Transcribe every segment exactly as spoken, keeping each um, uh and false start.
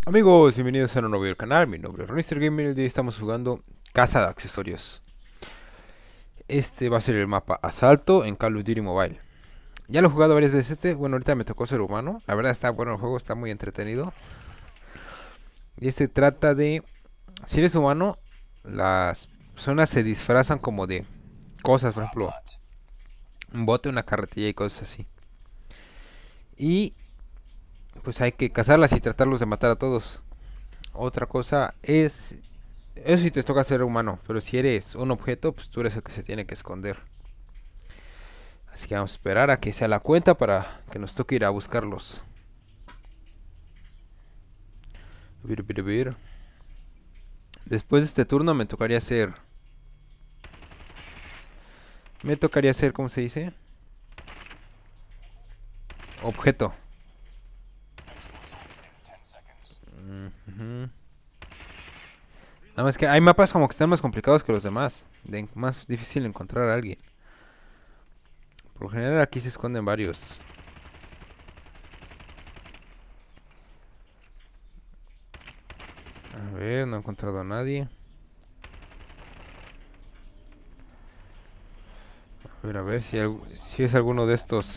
Amigos, bienvenidos a un nuevo video del canal. Mi nombre es Ronister Gamer y el día estamos jugando Casa de Accesorios. Este va a ser el mapa Asalto en Call of Duty Mobile. Ya lo he jugado varias veces este. Bueno, ahorita me tocó ser humano. La verdad está bueno el juego, está muy entretenido. Y este trata de... Si eres humano, las personas se disfrazan como de cosas. Por ejemplo, un bote, una carretilla y cosas así. Y pues hay que cazarlas y tratarlos de matar a todos. Otra cosa es... Eso sí te toca ser humano, pero si eres un objeto, pues tú eres el que se tiene que esconder. Así que vamos a esperar a que sea la cuenta para que nos toque ir a buscarlos. Vir, vir, vir. Después de este turno me tocaría hacer... Me tocaría hacer, ¿cómo se dice? Objeto. Mm -hmm. Nada más que hay mapas como que están más complicados que los demás. De más difícil encontrar a alguien. Por lo general aquí se esconden varios. A ver, no he encontrado a nadie. A ver, a ver si, hay, si es alguno de estos.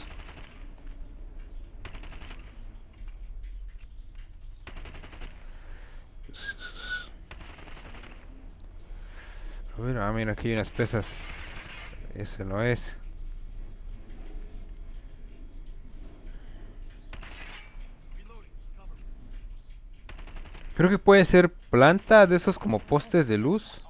A ver, ah, mira, aquí hay unas pesas. Ese no es. Creo que puede ser planta de esos como postes de luz.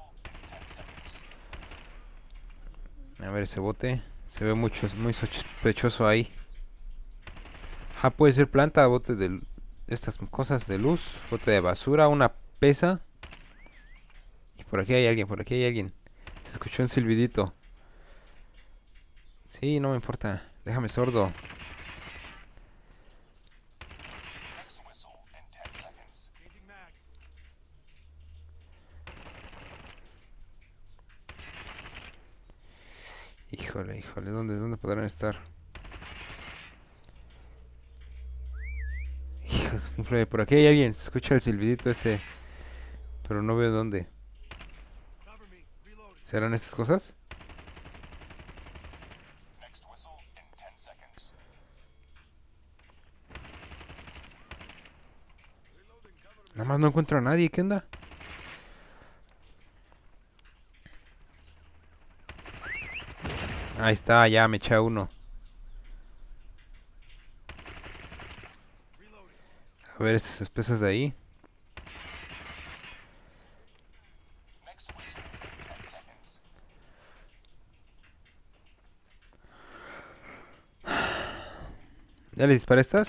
A ver ese bote. Se ve mucho, muy sospechoso ahí. Ah, puede ser planta, bote de estas cosas de luz. Bote de basura, una pesa. Y por aquí hay alguien, por aquí hay alguien. Se escuchó un silbidito. Sí, no me importa. Déjame sordo. Híjole, híjole, ¿dónde, dónde podrán estar? Híjole, por aquí hay alguien. Se escucha el silbidito ese. Pero no veo dónde. ¿Serán estas cosas? Nada más no encuentro a nadie. ¿Qué onda? Ahí está, ya me eché a uno. A ver esas espesas de ahí. ¿Ya le disparé estas?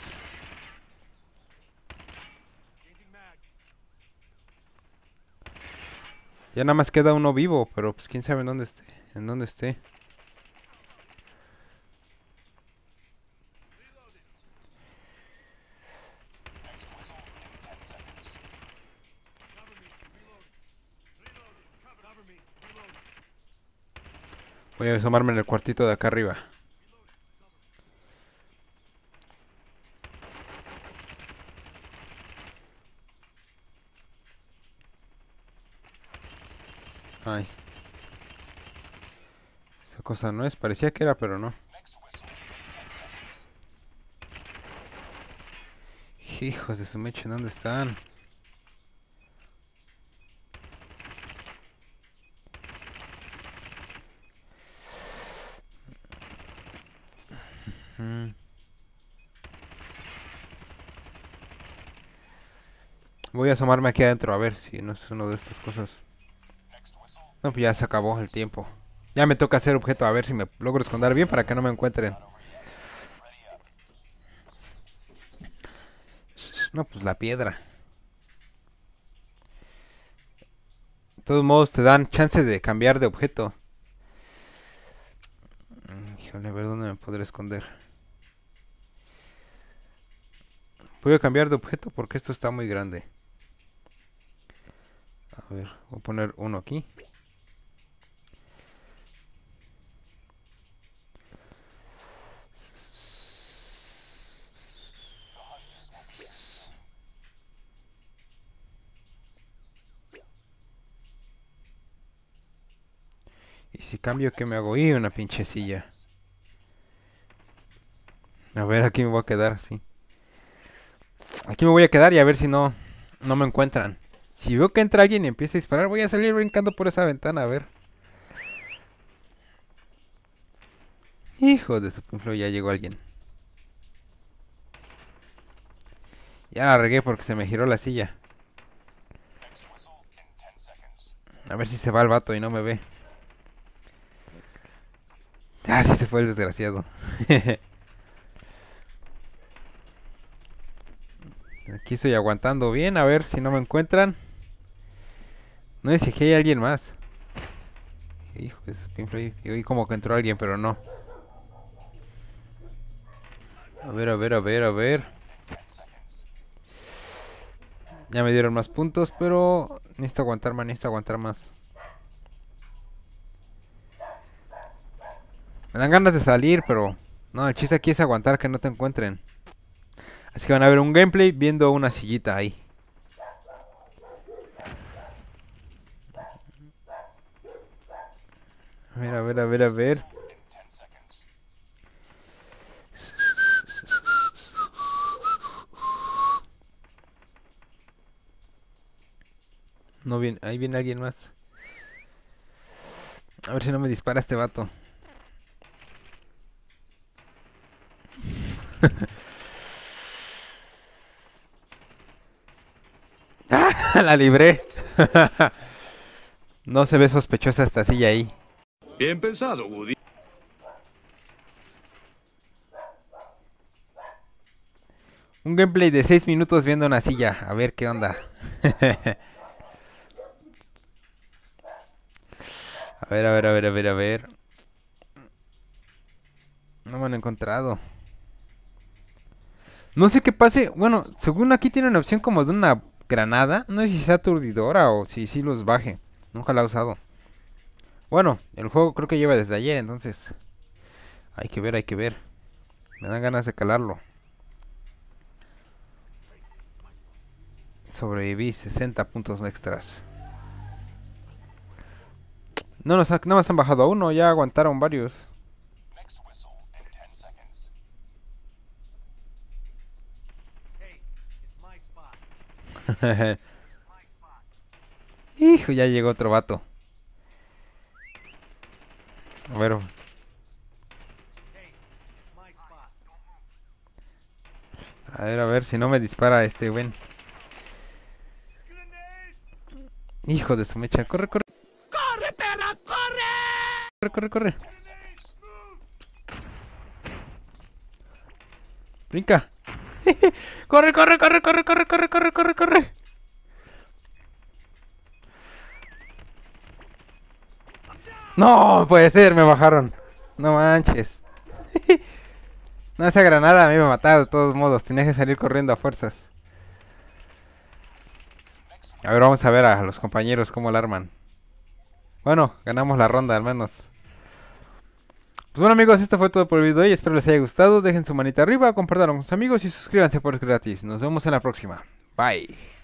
Ya nada más queda uno vivo, pero pues quién sabe en dónde esté. En dónde esté. Voy a asomarme en el cuartito de acá arriba. Ay. Esa cosa no es. Parecía que era, pero no. Hijos de su mecha, ¿dónde están? Mm. Voy a asomarme aquí adentro a ver si no es uno de estas cosas. No, pues ya se acabó el tiempo. Ya me toca hacer objeto a ver si me logro esconder bien para que no me encuentren. No, pues la piedra. De todos modos te dan chance de cambiar de objeto. Mm, Híjole, a ver dónde me podré esconder. Voy a cambiar de objeto porque esto está muy grande. A ver, voy a poner uno aquí. si cambio, ¿qué me hago? Y una pinche silla. A ver, aquí me voy a quedar, sí. Aquí me voy a quedar y a ver si no, no me encuentran. Si veo que entra alguien y empieza a disparar, voy a salir brincando por esa ventana, a ver. Hijo de su pinflo, ya llegó alguien. Ya la regué porque se me giró la silla. A ver si se va el vato y no me ve. Ah, sí se fue el desgraciado. Aquí estoy aguantando bien, a ver si no me encuentran. No sé si aquí hay alguien más. Hijo de su pinflo, y oí como que entró alguien, pero no. A ver, a ver, a ver, a ver. Ya me dieron más puntos, pero necesito aguantar más, necesito aguantar más. Me dan ganas de salir, pero no, el chiste aquí es aguantar que no te encuentren. Así que van a ver un gameplay viendo una sillita ahí. A ver, a ver, a ver, a ver. No viene, ahí viene alguien más. A ver si no me dispara este vato. ¡Ah! La libré. No se ve sospechosa esta silla ahí. Bien pensado, Woody. Un gameplay de seis minutos viendo una silla. A ver qué onda. A ver, a ver, a ver, a ver, a ver. No me han encontrado. No sé qué pase. Bueno, según aquí tiene una opción como de una granada. No sé si sea aturdidora o si sí los baje. Nunca la he usado. Bueno, el juego creo que lleva desde ayer, entonces hay que ver, hay que ver. Me dan ganas de calarlo. Sobreviví sesenta puntos extras. No nos ha, nada más han bajado a uno, ya aguantaron varios. Hijo, ya llegó otro vato. A ver. A ver, a ver si no me dispara este buen. Hijo de su mecha, corre, corre. ¡Corre, perra, corre! Corre, corre, corre. Brinca. Corre, corre, corre, corre, corre, corre, corre, corre, corre. No, puede ser, me bajaron. No manches. No, esa granada a mí me mataba de todos modos. Tenía que salir corriendo a fuerzas. A ver, vamos a ver a los compañeros cómo la arman. Bueno, ganamos la ronda al menos. Pues bueno amigos, esto fue todo por el video de hoy. Espero les haya gustado. Dejen su manita arriba, compártanlo con sus amigos y suscríbanse por gratis. Nos vemos en la próxima. Bye.